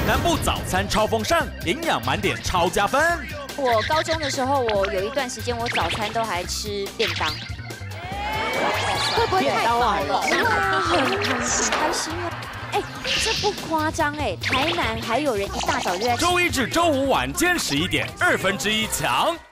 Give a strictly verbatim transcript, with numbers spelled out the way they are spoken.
南部早餐超丰盛，营养满点超加分。 我高中的时候，我有一段时间我早餐都还吃便当，会不会太饱了？对啊，很很很开心啊！哎，这不夸张哎，台南还有人一大早就在吃。 周一至周五晚间十一点，二分之一强。